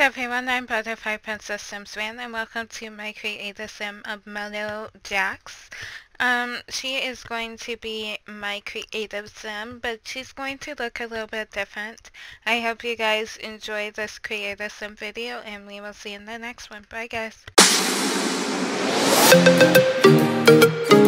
everyone, I'm Butterfly Princess Simswan and welcome to my creator sim of Mellow Jax. She is going to be my creative sim, but she's going to look a little bit different. I hope you guys enjoy this creator sim video and we will see you in the next one. Bye guys.